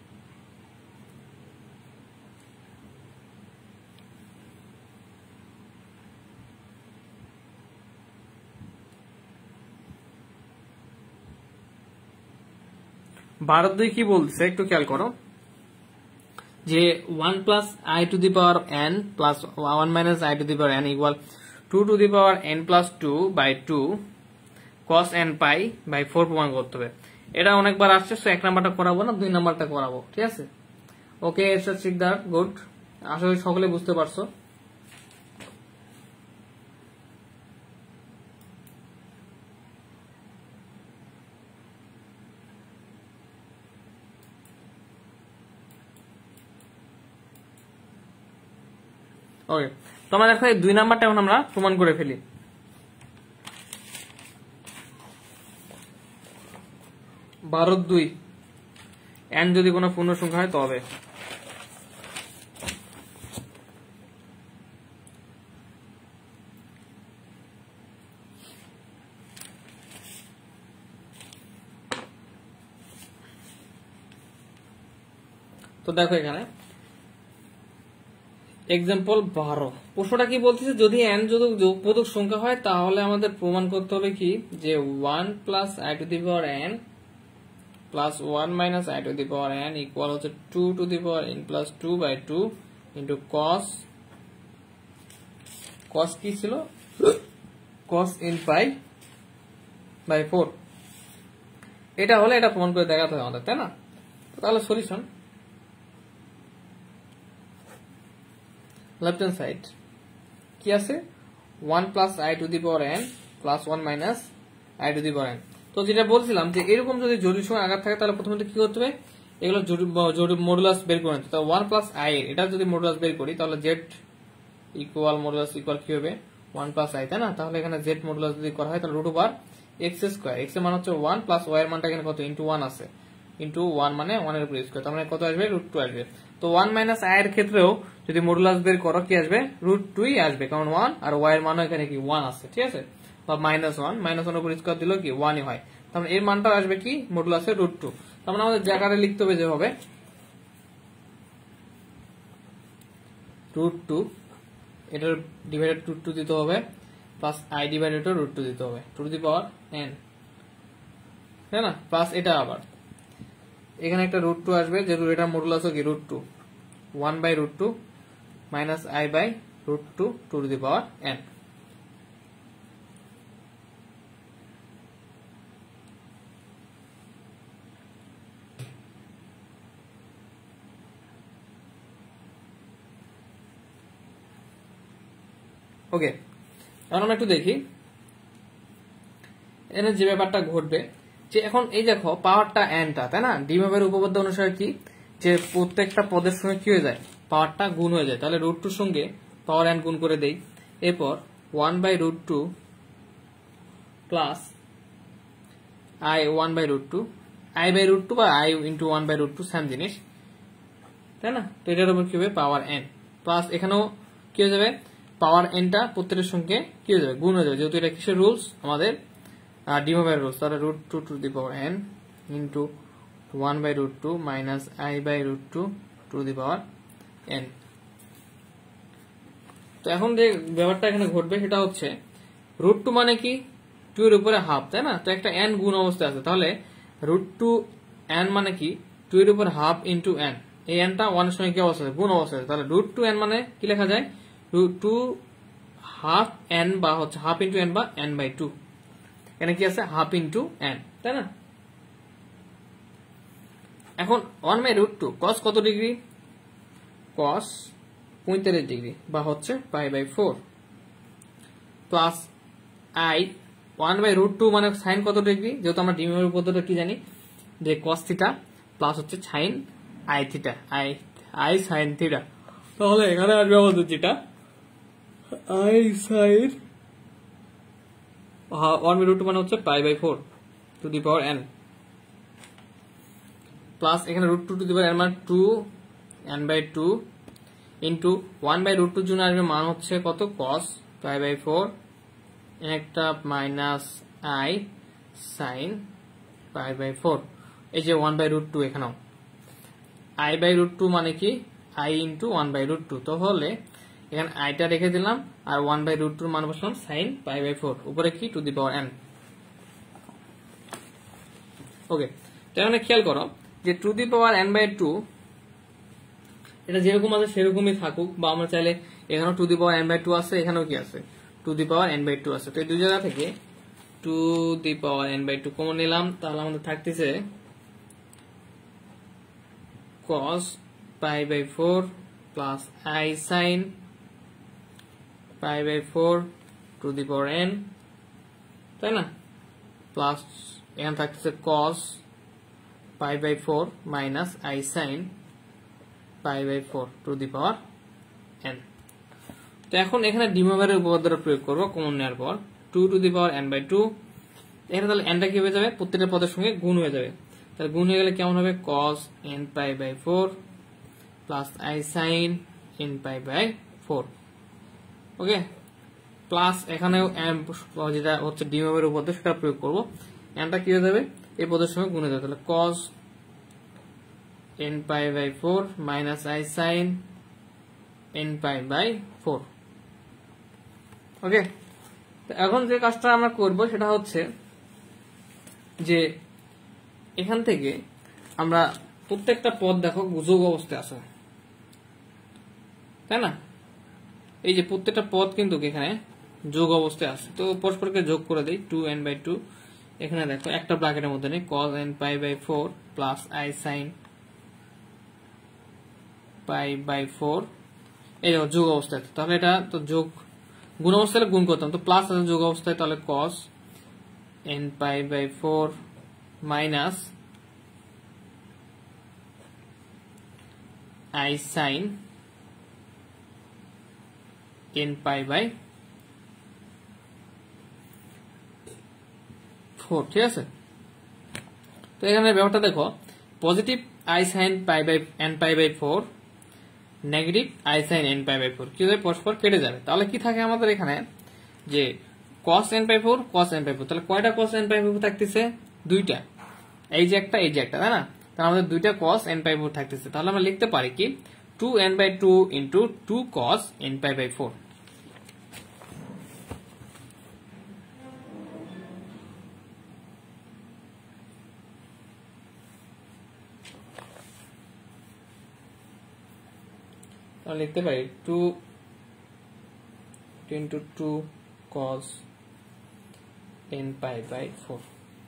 বারো 2 কি বলছে একটু খেয়াল করো, যে 1 plus i to the power n plus 1 minus i to the power n equal 2 to the power n plus 2 by 2 cos n pi by 4 প্রমাণ করতে হবে। এটা অনেকবার আসছে, সো 1 নাম্বারটা করাবো না, 2 নাম্বারটা করাবো, ঠিক আছে? ওকে শিকদার, গুড, আশা করি সকলে বুঝতে পারছো। ওকে, তো আমরা দেখো এই 2 নাম্বারটা এখন আমরা প্রমাণ করে ফেলি। 12/2 n যদি কোনো পূর্ণ সংখ্যা হয় তবে, তো দেখো এখানে এক্সাম্পল 12, প্রশ্নটা কি বলতেছে, যদি n যদি যোগবোধক সংখ্যা হয় তাহলে আমাদের প্রমাণ করতে হবে কি, যে 1 plus i to the power n plus 1 minus i to the power n equal হচ্ছে 2 to the power n plus 2 by 2 into cos কি ছিল cos n পাই বাই 4। এটা হলে এটা প্রমাণ করে দেখাতে হবে আমাদের, তাই না? তাহলে সলিউশন লেফট হ্যান্ড সাইড কি আছে 1 plus i to the power n plus 1 minus i to the power n। তো যেটা বলছিলাম যে এরকম যদি জটিল সংখ্যা আঘাত থাকে তাহলে প্রথমে কি করতে হবে, এগুলো জটিল মডুলাস বের করে নিতে। তো 1 প্লাস আই এটা যদি মডুলাস বের করি তাহলে z ইকুয়াল মডুলাস ইকুয়াল কি হবে 1 প্লাস আই, তাই না? তাহলে এখানে z মডুলাস যদি করা হয় তাহলে root over x square, x এর মান হচ্ছে 1 প্লাস ওয়াই এর মানটা এখানে কত ইন্টু 1 আছে, ইন্টু 1 মানে 1 এর উপর স্কোয়ার, তার মানে কত আসবে √2 আসবে। তো 1 মাইনাস আই এর ক্ষেত্রেও যদি মডুলাস বের করো কি আসবে √2ই আসবে, কারণ 1 আর ওয়াই এর মানও এখানে কি 1 আছে, ঠিক আছে? বা -1 উপর স্কোয়ার দিলেও কি 1ই হয়, তার মানে এর মানটা আসবে কি মডুলাসের √2। তার মানে আমাদের জায়গাটা লিখতে হবে যেভাবে √2 এটার ডিভাইডেড √2 দিতে হবে প্লাস আই ডিভাইডেড √2 দিতে হবে, to to the power n, তাই না? প্লাস এটা আবার এখানে একটা √2 আসবে, যেহেতু এটা মডুলাস কি √2, 1 বাই √2 minus i by √2 to to the power n। Okay, এখন আমরা একটু দেখি এখানে যে ব্যাপারটা ঘটবে, যে এখন এই দেখো পাওয়ারটা nটা, তাই না? ডি ভাবের উপপাদ্য অনুসারে কি যে প্রত্যেকটা পদের সঙ্গে কি হয়ে যায়, পাওয়ারটা গুণ হয়ে যায়। তাহলে √2 সঙ্গে পাওয়ার n গুণ করে দেই। এরপর 1/√2 প্লাস i 1/√2, i/√2 বা i ইন্টু 1/√2 সেম জিনিস, তাই না? তো এটার উপর কি হবে, পাওয়ার n প্লাস এখানেও কি হয়ে যাবে, পাওয়ার nটা প্রত্যেকের সঙ্গে কি হয়ে যাবে, গুণ হয়ে যাবে, যেহেতু এটা কিসের রুলস, আমাদের ডি মোভারের রুলস। তাহলে √2 to the power n into 1/√2 minus i/√2 to the power n। তো এখন যে ব্যাপারটা এখানে ঘটবে সেটা হচ্ছে √2 মানে কি, 2 এর উপরে হাফ, তাই না? তো একটা n গুণ অবস্থায় আছে, তাহলে √2 n মানে কি, 2 এর উপর হাফ ইন্টু n, এই nটা 1 এর সঙ্গে কি অবস্থা আছে, গুণ অবস্থা আছে। তাহলে √2 n মানে কি লেখা যায়, √2 হাফ n বা হচ্ছে হাফ ইন্টু n বা n/2, এখানে কি আছে, হাফ ইন্টু n, তাই না? এখন 1/√2 cos কত ডিগ্রি, cos 45 ডিগ্রি বা হচ্ছে π/4 প্লাস i 1/√2 মানে সাইন কত ডিগ্রি, যেহেতু আমরা ডিমের পদ্ধতিটা কি জানি যে cos থিটা প্লাস হচ্ছে সাইন i থিটা, i সাইন থিটা। তাহলে এখানে আসবে আমাদের যেটা i সাইন 1/√2 মানে হচ্ছে π/4 to the power n plus এখানে √2 টু দি পাওয়ার n মানে 2 n/2 ইন্টু 1/√2 জন্য আসবে মান হচ্ছে কত, cos π/4 একটা মাইনাস i সাইন π/4, এই যে 1/√2 এখানেও i/√2 মানে কি, i ইন্টু 1/√2, তাহলে এখানে আইটা রেখে দিলাম আর 1/√2 মান বসালাম সাইন π/4, উপরে কি টু দি পাওয়ার n। ওকে, তো এখানে খেয়াল করো যে টু দি পাওয়ার n/2 এটা যেরকম আছে সেরকমই থাকুক, বা আমরা চাইলে এখানেও টু দি পাওয়ার n/2 আছে, এখানেও কি আছে, টু দি পাওয়ার n/2 আছে। তো এই দুই জায়গা থেকে two the power n/2 common নিলাম, তাহলে আমাদের থাকতেছে cos π/4 plus i sine π/4 to the power n, তাই না? প্লাস এখানে থাকতেছে cos π/4 minus i sine π/4 to the power n। তো এখন এখানে ডি মোভারের উপপাদ্যটা প্রয়োগ করবো কমন নেওয়ার পর, 2 টু দি পাওয়ার n/2, এখানে তাহলে nটা কি হয়ে যাবে, প্রত্যেকটা পদের সঙ্গে গুণ হয়ে যাবে। তাহলে গুণ হয়ে গেলে কেমন হবে, cos n π/4 plus i sine n π/4। Okay, plus এখানেও যেটা হচ্ছে ডি মোভারের উপপাদ্য সেটা প্রয়োগ করবো, nটা কি হয়ে যাবে, এই পদের সঙ্গে গুণ হয়ে যাবে। তাহলে cos n π/4 minus i sine n π/4। Okay, তো এখন যে কাজটা আমরা করব সেটা হচ্ছে যে এখান থেকে আমরা প্রত্যেকটা পদ দেখো যোগ অবস্থায় আছে, তাই না? এই যে প্রত্যেকটা পদ কিন্তু এখানে যোগ অবস্থায় আছে, তো পরস্পরকে যোগ করে দেই, 2n/2, এখানে দেখো একটা ব্র্যাকেটের মধ্যে নেই, cos n π/4 plus i sine π/4, এই দেখো যোগ অবস্থায়, তাহলে এটা তো যোগ, গুণ অবস্থায় গুণ করতাম, তো প্লাস আছে যোগ অবস্থায়, তাহলে cos n π/4 minus i sine n π/4, ঠিক আছে? তো এখানে ব্যাপারটা দেখো, positive i sine n π/4, negative i sine n π/4 কি হবে, পরস্পর কেটে যাবে। তাহলে কি থাকে আমাদের এখানে, যে cos n π/4 cos n π/4, তাহলে কয়টা cos n π/4 থাকতেছে, দুইটা, এই যে একটা এই যে একটা, তাই না? তাহলে আমাদের দুইটা cos n π/4 থাকতেছে, তাহলে আমরা লিখতে পারি কি 2n/2 ইন্টু 2 cos n π/4। লিখতে পারি 2 ইন্টু 2 cos n π/4।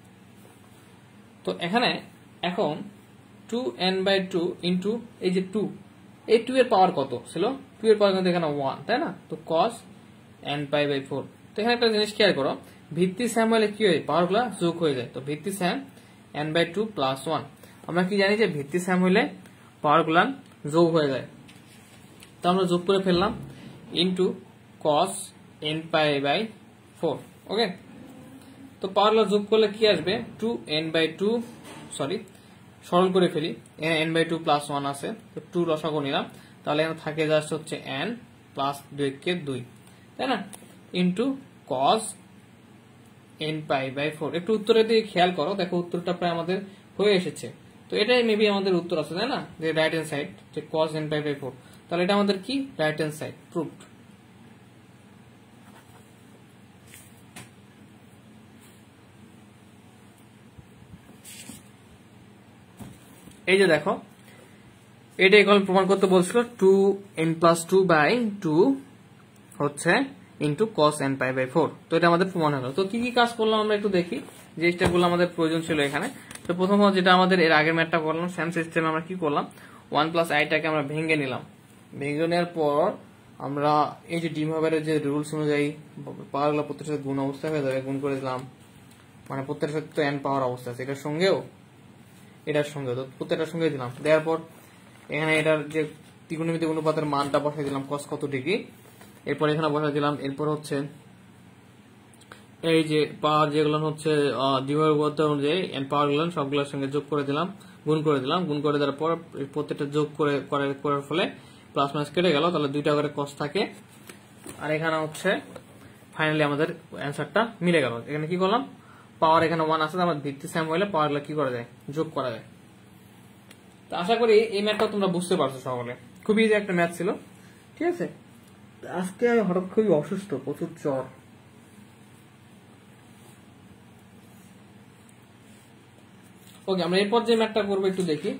তো এখানে এখন 2n/2 ইন্টু এই যে 2, এই 2 এর পাওয়ার কত ছিল, 2 এর পাওয়ার কিন্তু এখানে 1, তাই না? তো cos n π/4। তো এখানে একটা জিনিস খেয়াল করো, ভিত্তি স্যাম হলে কি হয়, পাওয়ার গুলা যোগ হয়ে যায়। তো ভিত্তি স্যাম n/2 প্লাস 1, আমরা কি জানি যে ভিত্তি স্যাম হলে পাওয়ার গুলান যোগ হয়ে যায়, তো আমরা যোগ করে ফেললাম ইন্টু cos n π/4। ওকে, তো পাওয়ার গুলো যোগ করলে কি আসবে 2n/2, সরি সরল করে ফেলি, n/2 + 1 আছে, তো 2 লসাগু নিলাম, তাহলে এখানে থাকে জাস্ট হচ্ছে n প্লাস 2 তাই না, ইন্টু cos n π/4। একটু উত্তরের দিকে খেয়াল করো, দেখো উত্তরটা প্রায় আমাদের হয়ে এসেছে। তো এটাই মেবি আমাদের উত্তর আছে, তাই না, যে রাইট হ্যান্ড সাইড, যে cos n π/4, তাহলে এটা আমাদের কি রাইট হ্যান্ড সাইড প্রুভড। এই যে দেখো, এটা এখন প্রমাণ করতে বলছিল 2n+2/2 হচ্ছে ইন্টু cos n π/4। তো এটা আমাদের প্রমাণ হলো। তো কি কি কাজ করলাম আমরা একটু দেখি, যে স্টেপগুলো আমাদের প্রয়োজন ছিল এখানে। তো প্রথমত যেটা আমাদের এর আগের ম্যাথটা করলাম, সেম সিস্টেমে আমরা কি করলাম, 1 + i-টাকে আমরা ভেঙে নিলাম। ভেঙে নেওয়ার পর আমরা এই যে ডি মহবের যে রুলস অনুযায়ী পাওয়ারগুলো প্রত্যেকটার সাথে গুণ অবস্থায় হয়ে যাবে, গুণ করে দিলাম, মানে প্রত্যেকটার সাথে তো n পাওয়ার অবস্থা আছে, এটার সঙ্গেও তো প্রত্যেকটার সঙ্গে দিলাম। দেওয়ার পর এখানে এটার যে ত্রিকোণমিতিক অনুপাতের মানটা বসাই দিলাম cos কত ডিগ্রি, এরপর এখানে বসাই দিলাম। এরপর হচ্ছে এই যে পাওয়ার যেগুলো হচ্ছে ডিভাইড করতে অনুযায়ী এন পাওয়ার গুলো সবগুলোর সঙ্গে যোগ করে দিলাম, গুণ করে দিলাম। গুণ করে দেওয়ার পর প্রত্যেকটা যোগ করার ফলে প্লাস মাইনাস কেটে গেল, তাহলে 2টা করে cos থাকে। আর এখানে হচ্ছে ফাইনালি আমাদের অ্যান্সারটা মিলে গেল। এখানে কি করলাম, পাওয়ার এখানে 1 আছে, আমার ভিত্তি সেম হলে পাওয়ার গুলো কি করা যায়, যোগ করা যায়। তো আশা করি এই ম্যাথটা তোমরা বুঝতে পারছো সকলে, খুবই ইজি একটা ম্যাথ ছিল। ঠিক আছে, আজকে হঠাৎ খুবই অসুস্থ, প্রচুর জ্বর। ওকে, আমরা এরপর যে ম্যাথটা করবো একটু দেখি।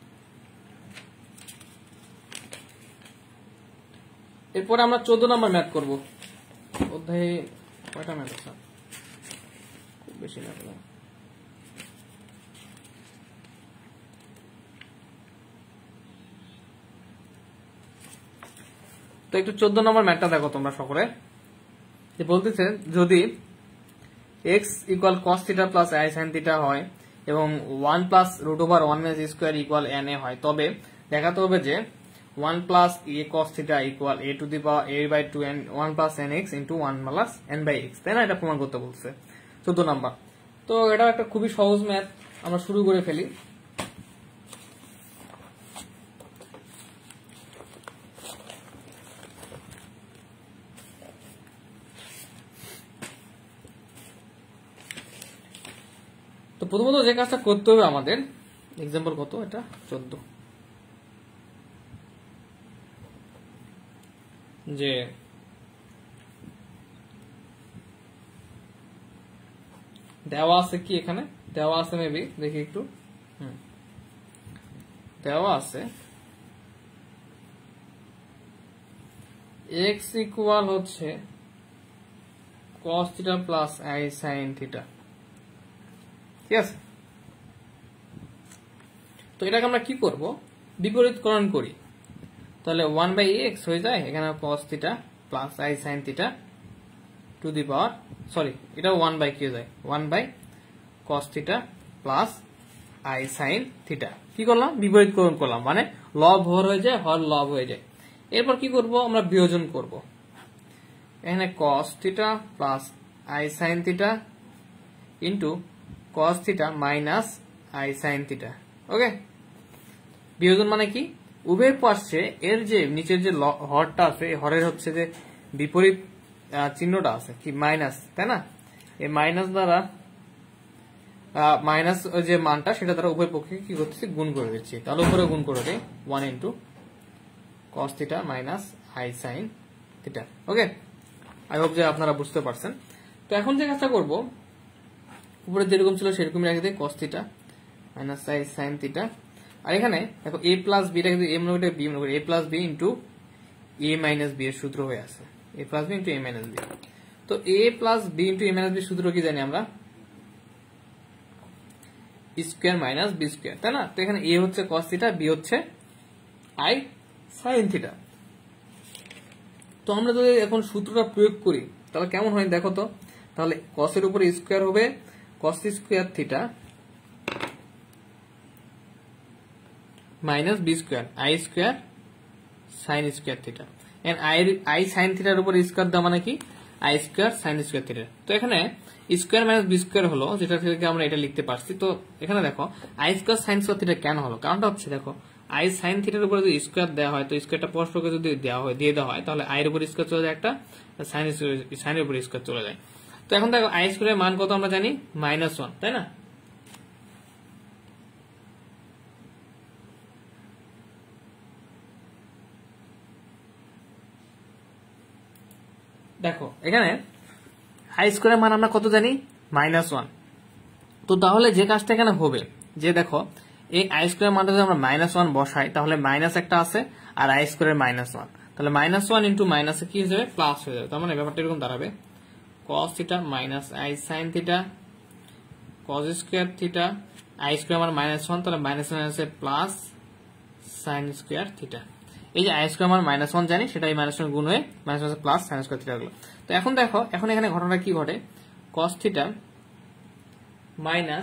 এরপরে আমরা 14 নম্বর ম্যাথ করবো। অধ্যায়ে কয়টা ম্যাথ আছে, খুব বেশি ম্যাথ না। তো একটু 14 নম্বর ম্যাথটা দেখো তোমরা সকলে। বলতেছে যদি x = cos θ + i sin θ হয় এবং 1 + √1 - a² হয়, তবে দেখাতে হবে যে 1 + a cos θ = a⁴ n 1 + nx × 1 + n/x, তাই না, এটা প্রমাণ করতে বলছে 14 নাম্বার। তো এটা একটা খুবই সহজ ম্যাথ, আমরা শুরু করে ফেলি। তো প্রথমত যে কাজটা করতে হবে আমাদের, এক্সাম্পল কত, এটা 14, যে দেওয়া আছে কি, এখানে দেওয়া আছে মেবি, দেখি একটু, দেওয়া আছে x = হচ্ছে cos θ + i sin θ। ঠিক আছে, তো এটাকে আমরা কি করব, বিপরীতকরণ করি, তাহলে 1/x হয়ে যায়, এখানে cos θ + i sin θ to the power, sorry এটা 1/কি হয়ে যায়, 1/cos θ + i sin θ। কি করলাম, বিপরীতকরণ করলাম, মানে লব হর হয়ে যায়, হর লব হয়ে যায়। এরপর কি করব, আমরা বিয়োজন করব, এখানে cos θ + i sin θ ইন্টু cos θ - i sin θ। ওকে, বিয়োজন মানে কি, উভয় পাশে এর যে নিচের যে হরটা আছে, এই হরের হচ্ছে যে বিপরীত চিহ্নটা আছে কি মাইনাস, তাই না, এই মাইনাস দ্বারা মাইনাস যে মানটা সেটা দ্বারা উভয় পক্ষে কি করতেছি, গুণ করে দিচ্ছি। তাহলে উপরে গুণ করে দিই 1 × cos θ - i sin θ। Okay, I hope যে আপনারা বুঝতে পারছেন। তো এখন যে কাজটা করবো, উপরে যেরকম ছিল সেরকমই রেখে দিই, cos θ - i sin θ। আর এখানে দেখো a + b, এটা কিন্তু a মনে করে b মনে করে, a + b × a - b এর সূত্র হয়ে আছে, a + b × a - b। তো a + b × a - b সূত্র কি জানি আমরা, স্কয়ার মাইনাস বি স্কয়ার, তাই না। তো এখানে a হচ্ছে cos θ, b হচ্ছে i sin θ। তো আমরা যদি এখন সূত্রটা প্রয়োগ করি তাহলে কেমন হয় দেখো তো, তাহলে cos এর উপরে স্কয়ার হবে cos² θ minus b square i square sine square theta. And i sine থিটার উপর স্কোয়ার দেওয়া মানে কি i square sine square theta. তো এখানে স্কোয়ার মাইনাস বি স্কোয়ার হলো, যেটা থেকে আমরা এটা লিখতে পারছি। তো এখানে দেখো i square sine square theta কেন হলো, কারণটা হচ্ছে দেখো আই সাইন থিটার উপরে যদি স্কোয়ার দেওয়া হয়, তো স্কোয়ারটা পরস্পরকে যদি দিয়ে দেওয়া হয়, তাহলে আই এর উপর স্কোয়ার চলে যায় একটা, সাইনের উপর স্কোয়ার চলে যায়। তো এখন দেখো আই স্কোয়ারের মান কত আমরা জানি -1, তাই না? দেখো এখানে আই স্কোয়ারের মান আমরা কত জানি -1। তো তাহলে যে কাজটা এখানে হবে যে দেখো এই আই স্কোয়ারের মানটা যদি আমরা -1 বসাই, তাহলে মাইনাস একটা আছে আর আই স্কোয়ারের -1, তাহলে -1 ইন্টু মাইনাসে কি হয়ে যাবে প্লাস হয়ে যাবে। তার মানে ব্যাপারটা এরকম দাঁড়াবে cos theta minus i sine theta cos square theta, i square আমার -1, তাহলে মাইনাস মাইনাসে প্লাস সাইন স্কোয়ার থিটা। এই যে আই স্কোয়ার আমার -1 জানি, সেটা এই -1 গুণ হয়ে minus plus sine square theta হলো। তো এখন দেখো এখন এখানে ঘটনাটা কি ঘটে, cos theta minus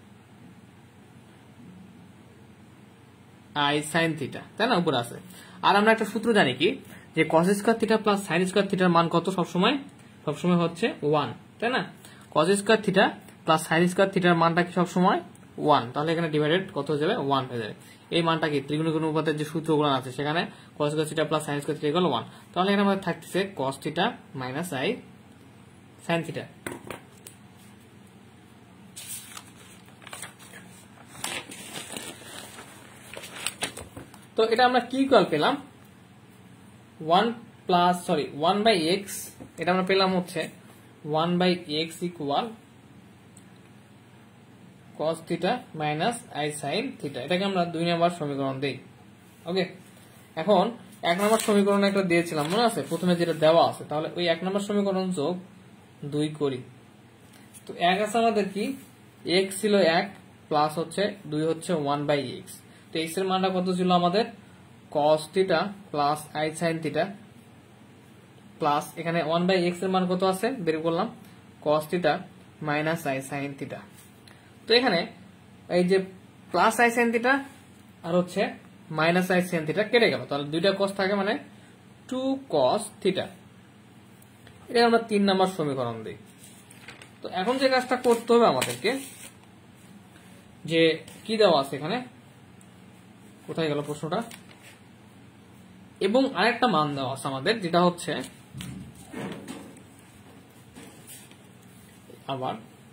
i sine theta, তাই না, উপরে আছে। আর আমরা একটা সূত্র জানি কি যে cos square theta plus sine square থিটার মান কত সবসময় হচ্ছে 1, তাই না? cos square theta plus sine square থিটার মানটা কি সবসময় 1, তাহলে এখানে ডিভাইডেড কত হয়ে যাবে 1 হয়ে যাবে। এই মানটা কি ত্রিগুণিত অনুপাতের যে সূত্রগুলো আছে সেখানে cos square theta plus sine square theta equal 1, তাহলে এখানে আমাদের থাকতেছে cos theta minus i sine theta. তো এটা আমরা কি ইকুয়াল পেলাম 1/x, এটা আমরা পেলাম হচ্ছে 1/x equal cos theta minus i sine theta. এটাকে আমরা 2 নম্বর সমীকরণ দেই। ওকে, এখন 1 নম্বর সমীকরণ একটা দিয়েছিলাম মনে আছে, প্রথমে যেটা দেওয়া আছে, তাহলে ওই 1 নম্বর সমীকরণ যোগ 2 করি। তো 1 আছে আমাদের কি x ছিল 1 প্লাস হচ্ছে 2 হচ্ছে 1/x। তো x এর মানটা কত ছিল আমাদের cos theta plus i sine theta plus এখানে 1/x এর মান কত আছে বের করলাম cos theta minus i sine theta. তো এখানে এই যে প্লাস আই সাইন থিটা আর হচ্ছে মাইনাস আই সাইন থিটা কেটে গেল, তাহলে দুইটা cos থাকে মানে 2 cos থিটা। এটা আমরা 3 নম্বর সমীকরণ দিই। তো এখন যে কাজটা করতে হবে আমাদেরকে, যে কি দেওয়া আছে এখানে, কোথায় গেল প্রশ্নটা, এবং আরেকটা মান দেওয়া আছে আমাদের, যেটা হচ্ছে আবার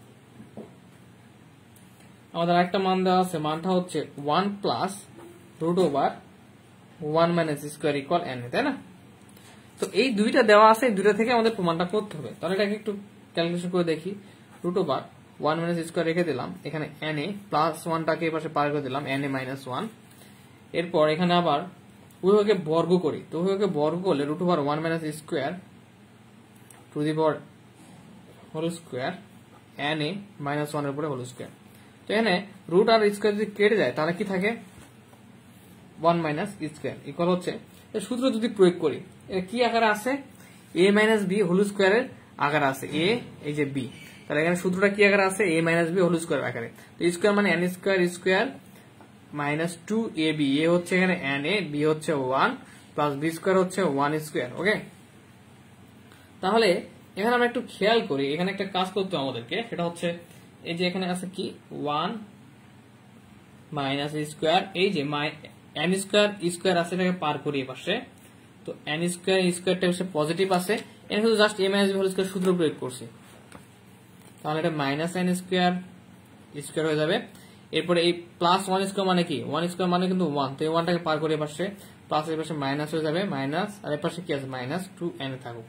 আমাদের আরেকটা মান দেওয়া আছে, মানটা হচ্ছে 1 plus root over 1 minus square equal n, তাই না? তো এই দুইটা দেওয়া আছে, এই দুইটা থেকে আমাদের প্রমাণটা করতে হবে। তাহলে এটাকে একটু ক্যালকুলেশন করে দেখি। রুট ওভার 1 মাইনাস স্কোয়ার রেখে দিলাম, এখানে n এ প্লাস 1টাকে এই পাশে পার করে দিলাম n এ মাইনাস 1। এরপর এখানে আবার উভয়কে বর্গ করি, তো উভয়কে বর্গ করলে root over 1 minus square to the power whole square n এ মাইনাস 1 এর উপরে হোল স্কোয়ার। তো এখানে রুট আর স্কোয়ার যদি কেটে যায় তাহলে কি থাকে 1 মাইনাস স্কোয়ার ইকুয়াল হচ্ছে, সূত্র যদি প্রয়োগ করি এটা কি আকারে আছে a মাইনাস বি হোল স্কোয়ারের আকারে আছে, a এই যে b, তাহলে এখানে সূত্রটা কি আকারে আছে a minus b whole square আকারে। তো স্কোয়ার মানে n square square minus 2ab, a হচ্ছে এখানে n a, b হচ্ছে 1 প্লাস b স্কোয়ার হচ্ছে 1 স্কোয়ার। ওকে, তাহলে এখানে আমরা একটু খেয়াল করি, এখানে একটা কাজ করতে হবে আমাদেরকে, সেটা হচ্ছে এই যে এখানে আছে কি 1 মাইনাস স্কোয়ার, এই যে n স্কোয়ার স্কোয়ার আছে এটাকে পার করি এই পাশে, তো n স্কোয়ার স্কোয়ারটা হচ্ছে পজিটিভ আছে, এখানে শুধু just a minus b whole square সূত্র প্রয়োগ করছি, তাহলে এটা মাইনাস n স্কোয়ার স্কোয়ার হয়ে যাবে। এরপরে এই প্লাস 1 স্কোয়ার মানে কি 1 স্কোয়ার মানে কিন্তু 1, তো এই 1টাকে পার করে এই পাশে প্লাস এর পাশে মাইনাস হয়ে যাবে মাইনাস, আর এর পাশে কি আছে মাইনাস 2n থাকুক।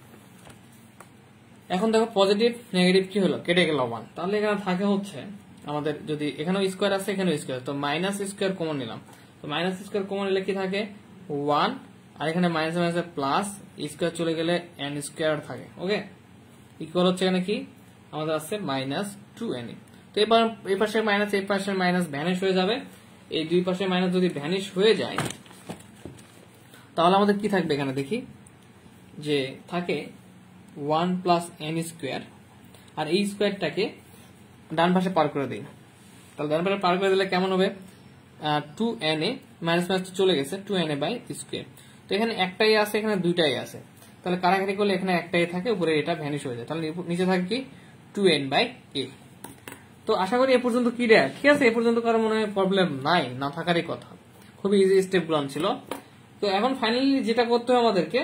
এখন দেখো পজিটিভ নেগেটিভ কি হলো কেটে গেল 1, তাহলে এখানে থাকে হচ্ছে আমাদের, যদি এখানেও স্কোয়ার আছে এখানেও স্কোয়ার, তো মাইনাস স্কোয়ার কমন নিলাম, তো মাইনাস স্কোয়ার কমন নিলে কি থাকে 1, আর এখানে মাইনাস মাইনাস প্লাস স্কোয়ার চলে গেলে n স্কোয়ার থাকে। ওকে, ইকুয়াল হচ্ছে এখানে কি আমাদের আছে মাইনাস 2n। তো এবার এই পাশে মাইনাস এই পাশে মাইনাস ভ্যানিশ হয়ে যাবে, এই দুই পাশে মাইনাস যদি ভ্যানিশ হয়ে যায় তাহলে আমাদের কি থাকবে এখানে দেখি, যে থাকে 1 প্লাস n স্কোয়ার, আর এই স্কোয়ারটাকে ডান পাশে পার করে দিই, তাহলে ডান পাশে পার করে দিলে কেমন হবে 2na মাইনাস মাইনাস চলে গেছে 2na বাই স্কোয়ার। তো এখানে একটাই আছে, এখানে দুইটাই আছে, তাহলে কাটাকাটি করলে এখানে একটাই থাকে, উপরে এটা ভ্যানিশ হয়ে যায়, তাহলে নিচে থাকে কি 2n বাই a। তো আশা করি এ পর্যন্ত ক্লিয়ার, ঠিক আছে? এ পর্যন্ত কারো মনে হয় প্রবলেম নাই, না থাকারই কথা, খুবই ইজি স্টেপ গুলো ছিল। তো এখন ফাইনালি যেটা করতে হবে আমাদেরকে,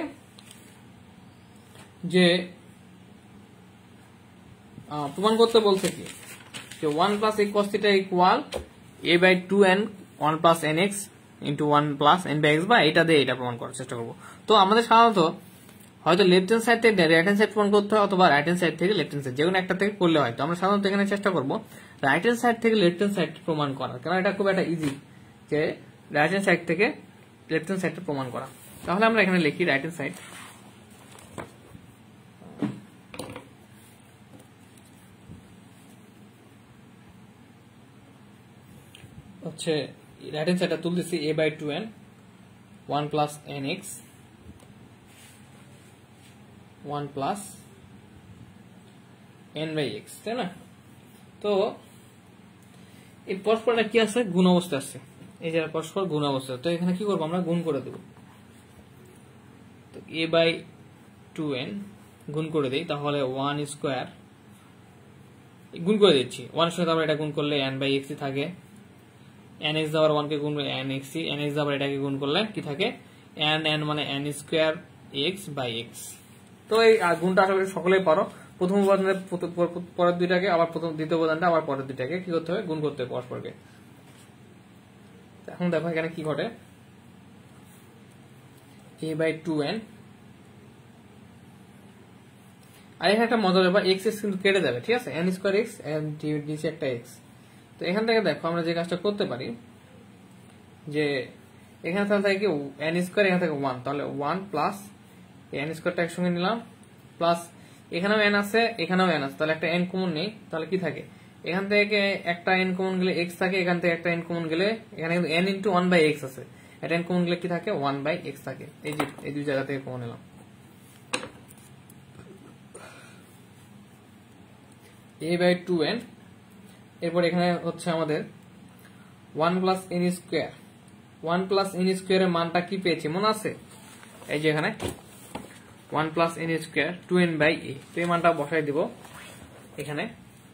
যে প্রমাণ করতে বলছে কি যে 1 plus a cos θ equal a by 2n 1 plus nx into 1 plus n by x, বা এটা দিয়ে এটা প্রমাণ করার চেষ্টা করবো। তো আমাদের সাধারণত হয়তো লেফট হ্যান্ড সাইড থেকে রাইট হ্যান্ড সাইড প্রমাণ করতে হয়, অথবা রাইট হ্যান্ড সাইড থেকে লেফট হ্যান্ড সাইড, যেকোনো একটা থেকে করলে হয়। তো আমরা সাধারণত এখানে চেষ্টা করবো রাইট হ্যান্ড সাইড থেকে লেফট হ্যান্ড সাইড প্রমাণ করার, কারণ এটা খুব একটা ইজি যে রাইট হ্যান্ড সাইড থেকে লেফট হ্যান্ড সাইডটা প্রমাণ করা। তাহলে আমরা এখানে লিখি রাইট হ্যান্ড সাইড হচ্ছে, রাইট হ্যান্ড সাইডটা তুলতেছি a by 2n 1 plus nx 1 plus n by x, তাই না? তো এই পরস্পরটা কি আছে, গুণ অবস্থা আছে, এই যে পরস্পর গুণ অবস্থা। তো এখানে কি করবো, আমরা গুণ করে দেব। তো a বাই 2n গুণ করে দেই, তাহলে 1 স্কোয়ার গুণ করে দিচ্ছি, 1 এর সাথে আবার এটা গুণ করলে n বাই x থাকে, nx আবার 1 কে গুণ করলে nx, nx আবার এটাকে গুণ করলে কি থাকে n মানে n square x by x। তো এই গুণটা আশা করি সকলেই পারো। প্রথম উপাদানের পরের দুইটাকে, আবার দ্বিতীয় উপাদানটা আবার পরের দুইটাকে কি করতে হবে, গুণ করতে হবে পরস্পরকে। এখন দেখো এখানে কি ঘটে, a বাই 2n, আর এখানে একটা মজার ব্যাপার, x কিন্তু কেটে যাবে, ঠিক আছে, n স্কোয়ার x নিচে একটা x। তো এখান থেকে দেখো আমরা যে কাজটা করতে পারি, যে এখানে তাহলে থাকে কি n স্কোয়ার, এখানে থাকে 1, তাহলে 1 প্লাস n স্কোয়ারটা একসঙ্গে নিলাম, প্লাস এখানেও n আছে, এখানেও n আছে, তাহলে একটা n কমন নেই, তাহলে কি থাকে, এখান থেকে একটা n কমন গেলে x থাকে, এখান থেকে একটা n কমন গেলে, এখানে কিন্তু n ইন্টু 1 বাই x আছে, এটা n কমন গেলে কি থাকে 1 বাই x থাকে। এই যে এই দুই জায়গা থেকে কমন নিলাম, a বাই 2n, এরপর এখানে হচ্ছে আমাদের 1 plus n square, 1 plus n স্কোয়ারের মানটা কি পেয়েছি মনে আছে, এই যে এখানে 1 plus n square 2n by a, তো এই মানটা বসাই দিব এখানে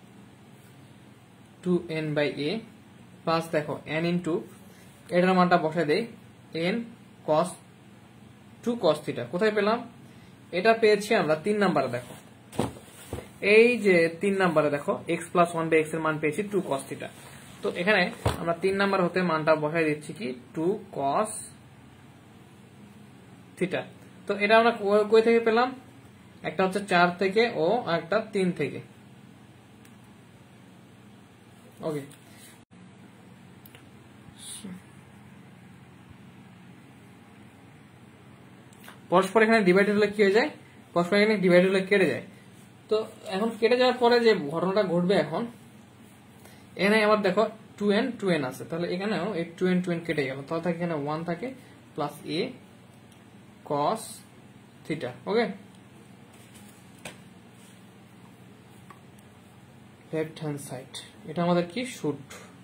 2n বাই a, প্লাস দেখো n ইন্টু এটার মানটা বসাই দেই n cos 2 cos θ, কোথায় পেলাম, এটা পেয়েছি আমরা 3 নম্বরে। দেখো এই যে 3 নম্বরে দেখো x প্লাস 1 বাই x এর মান পেয়েছি 2 cos θ। তো এখানে আমরা 3 নাম্বার হতে মানটা বসাই দিচ্ছি কি 2 cos θ। তো এটা আমরা কই থেকে পেলাম, একটা হচ্ছে 4 থেকে ও একটা 3 থেকে। ওকে, পরস্পর এখানে ডিভাইডেড হলে কি হয়ে যায়, পরস্পর এখানে ডিভাইডেড হলে কেটে যায়। তো এখন কেটে যাওয়ার পরে যে ঘটনাটা ঘটবে, এখন এখানে আবার দেখো 2n আছে, তাহলে এখানেও এই 2n কেটে গেল, তাহলে থাকে এখানে 1 থাকে plus a cos θ। Okay, left hand side, এটা আমাদের কি শুট।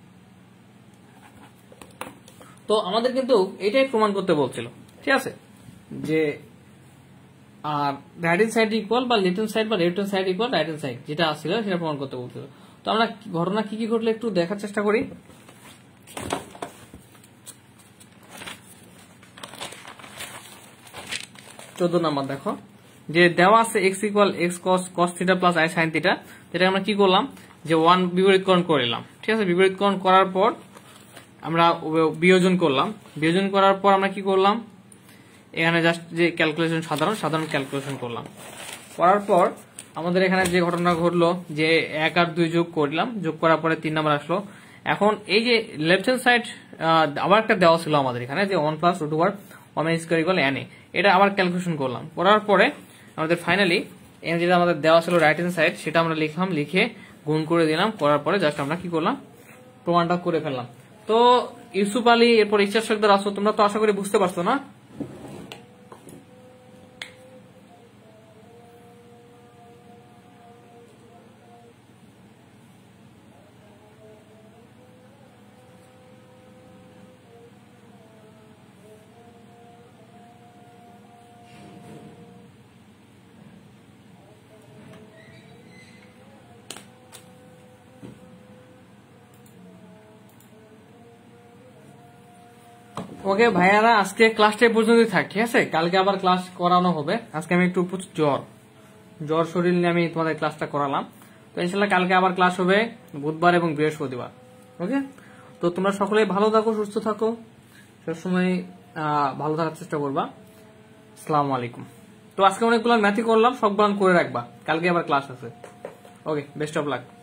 তো আমাদের কিন্তু এটাই প্রমাণ করতে বলছিল, ঠিক আছে, যে আর রাইট হ্যান্ড সাইড ইকুয়াল বা লেফট হ্যান্ড সাইড বা left hand side equal right hand side, যেটা আসছিল সেটা প্রমাণ করতে বলছিল। তো আমরা ঘটনা কি কি ঘটলে একটু দেখার চেষ্টা করি। 14 নাম্বার দেখো, যে দেওয়া আছে x equal x cos θ plus i sin θ, যেটা আমরা কি করলাম, যে 1 বিপরীতকরণ করলাম, ঠিক আছে। বিপরীতকরণ করার পর আমরা বিয়োজন করলাম, বিয়োজন করার পর আমরা কি করলাম, এখানে জাস্ট যে ক্যালকুলেশন সাধারণ ক্যালকুলেশন করলাম, করার পর আমাদের এখানে যে ঘটনা ঘটলো, যে 1 আর 2 যোগ করলাম, যোগ করার পরে 3 নাম্বার আসলো। এখন এই যে লেফট হ্যান্ড সাইড আবার একটা দেওয়া ছিল আমাদের এখানে, যে 1 প্লাস √ 1 স্কয়ার ইকুয়াল n, এটা আবার ক্যালকুলেশন করলাম, করার পরে আমাদের ফাইনালি যেটা আমাদের দেওয়া ছিল রাইট হ্যান্ড সাইড, সেটা আমরা লিখলাম, লিখে গুণ করে দিলাম, করার পরে জাস্ট আমরা কি করলাম, প্রমাণটা করে ফেললাম। তো ইউসুফ আলী, এরপর ইচ্ছার সরকার আসো, তোমরা তো আশা করি বুঝতে পারছো না। ওকে ভাইয়ারা, আজকে ক্লাসটা এই পর্যন্তই থাক, ঠিক আছে? কালকে আবার ক্লাস করানো হবে। আজকে আমি একটু জ্বর শরীর নিয়ে আমি তোমাদের ক্লাসটা করালাম। তো ইনশাল্লাহ কালকে আবার ক্লাস হবে বুধবার এবং বৃহস্পতিবার। ওকে, তো তোমরা সকলেই ভালো থাকো, সুস্থ থাকো, সবসময় ভালো থাকার চেষ্টা করবা। আসসালামু আলাইকুম। তো আজকে অনেকগুলো ম্যাথই করলাম, সবগুলো করে রাখবা, কালকে আবার ক্লাস আছে। Okay, best of lakh.